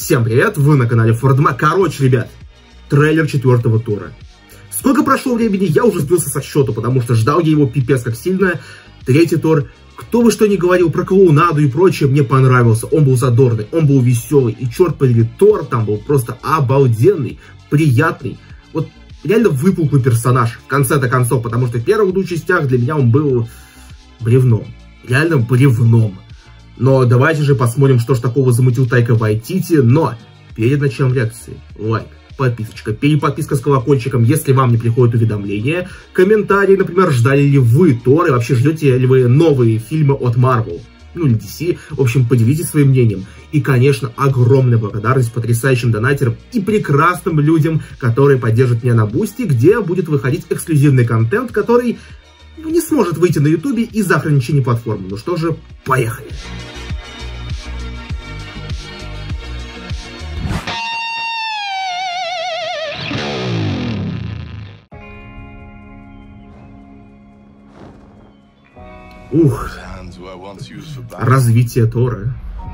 Всем привет, вы на канале Фордма. Короче, ребят, трейлер 4-го Тора. Сколько прошло времени, я уже сбился со счету, потому что ждал я его пипец как сильно. 3-й Тор, кто бы что ни говорил про клоунаду и прочее, мне понравился. Он был задорный, он был веселый, и черт подери, Тор там был просто обалденный, приятный. Вот реально выпуклый персонаж в конце-то концов, потому что в первых двух частях для меня он был бревном. Реально бревном. Но давайте же посмотрим, что ж такого замутил Тайка Вайтити. Но перед началом реакции лайк, подписочка, переподписка с колокольчиком, если вам не приходят уведомления. Комментарии, например, ждали ли вы Тор и вообще ждете ли вы новые фильмы от Marvel, ну или DC. В общем, поделитесь своим мнением. И, конечно, огромная благодарность потрясающим донатерам и прекрасным людям, которые поддержат меня на Бусти, где будет выходить эксклюзивный контент, который не сможет выйти на Ютубе из-за ограничений платформы. Ну что же, поехали! Ух, развитие Тора.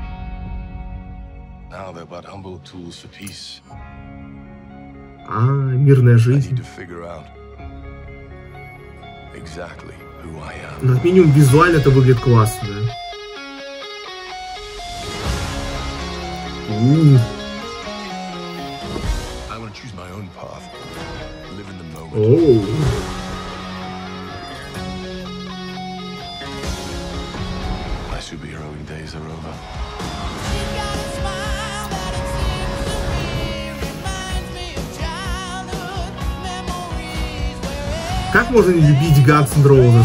Мирная жизнь. Ну, как минимум визуально это выглядит классно. Оу. Как можно не любить Guns N' Roses?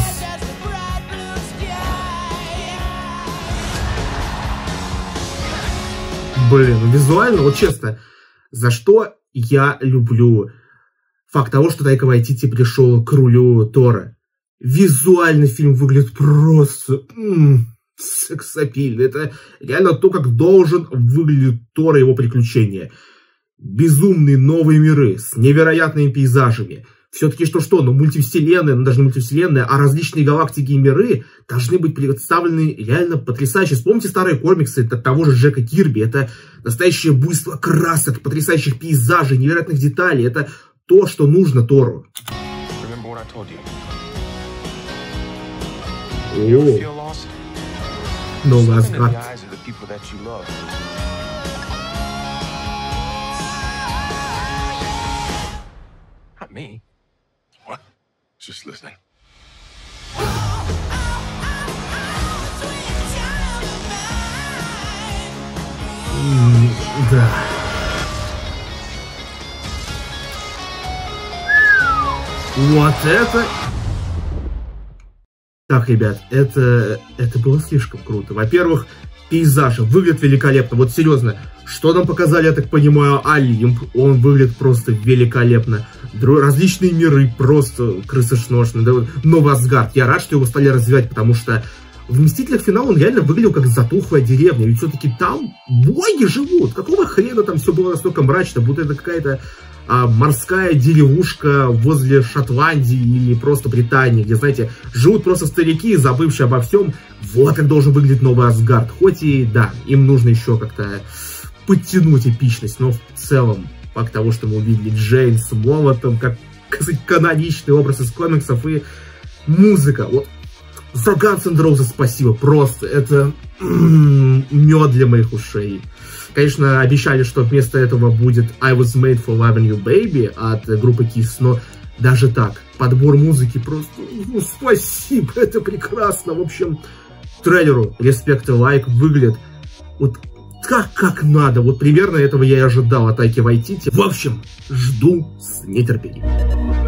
Блин, ну визуально, вот честно, за что я люблю факт того, что Тайка Вайтити пришел к рулю Тора. Визуально фильм выглядит просто сексапильно. Это реально то, как должен выглядеть Тор и его приключения. Безумные новые миры с невероятными пейзажами. Все-таки что, ну мультивселенная, ну даже не мультивселенная, а различные галактики и миры должны быть представлены реально потрясающе. Вспомните старые комиксы того же Джека Кирби. Это настоящее буйство красок, потрясающих пейзажей, невероятных деталей. Это то, что нужно Тору. Новый Асгард. Just listening. Да. Вот это... Так, ребят, это было слишком круто. Во-первых, пейзажи выглядят великолепно. Вот серьезно, что нам показали, я так понимаю, Олимп. Он выглядит просто великолепно. Различные миры просто крысошношные. Новый Асгард. Я рад, что его стали развивать, потому что в Мстителях финал он реально выглядел как затухлая деревня. Ведь все-таки там боги живут. Какого хрена там все было настолько мрачно, будто это какая-то морская деревушка возле Шотландии или просто Британии, где, знаете, живут просто старики, забывшие обо всем. Вот как должен выглядеть новый Асгард. Хоть и, да, им нужно еще как-то подтянуть эпичность, но в целом факт того, что мы увидели Джейн с молотом, как, сказать, каноничный образ из комиксов, и музыка. Вот за Guns N' Roses спасибо, просто это мед для моих ушей. Конечно, обещали, что вместо этого будет I Was Made For Loving You Baby от группы Kiss, но даже так, подбор музыки просто, ну, спасибо, это прекрасно. В общем, трейлеру респект и лайк, выглядит вот как надо. Вот примерно этого я и ожидал от Тайки Вайтити. В общем, жду с нетерпением.